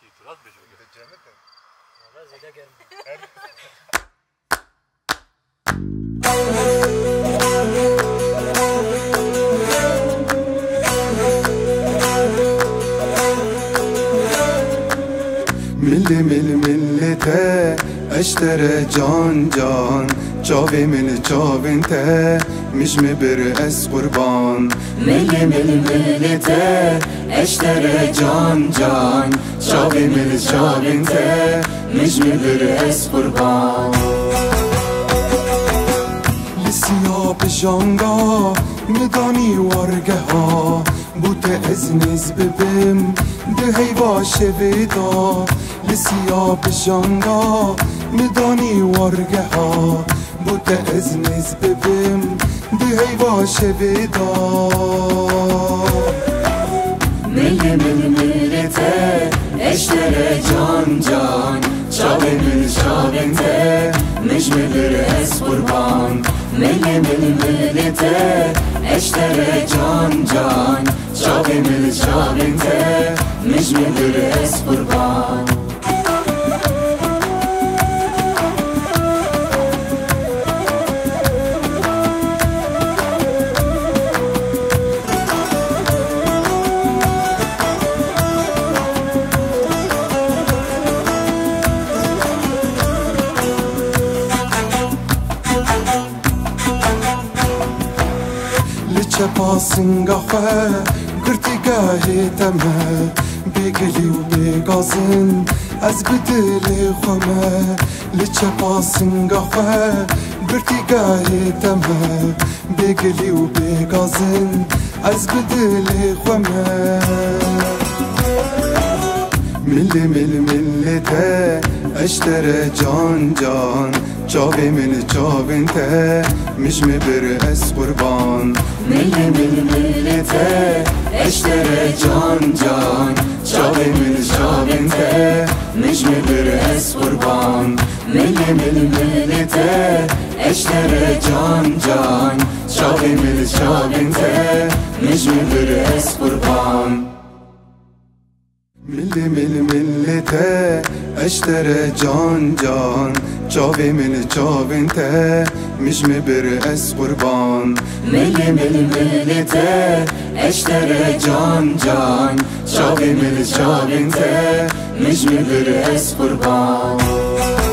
کی تو راست بجو ده جنته والله زیده گرم ملی ملته اشتره جان جان چاوی من چاوینته مش مبر اس قربان ملی ملته اشتره جان جان چاوی من چاوینته مش مبر اس قربان لسیا بجانگا مدانی ورگه ها بوت ازنز ببم ده هیوا شویدا لسیا بجانگا مدانی ورگه ها بوت ازنز ببم ده هیوا شویدا ملته اشتره جان جان شاوی من شاوینته مش مبر اس قربان ملته اشتره جان جان شاوی من شاوینته مش مبر اس قربان لچه پاسنگا خواه گرتی گاهی تمه بگلی و بگازن از بدل خومه لچه پاسنگا خواه گرتی گاهی تمه بگلی و بگازن از بدل خومه ملته اشتره جان جان چاوی من چاوینته مش مبر اس قربان ملته اشتره جان جان چاوی من چاوینته مش مبر اس قربان ملته اشتره جان جان چاوی من چاوینته مش مبر اس قربان ملته اشتره جان جان چاوی من چاوینته مش مبر اس قربان ملته اشتره جان جان چاوی من چاوینته مش مبر اس قربان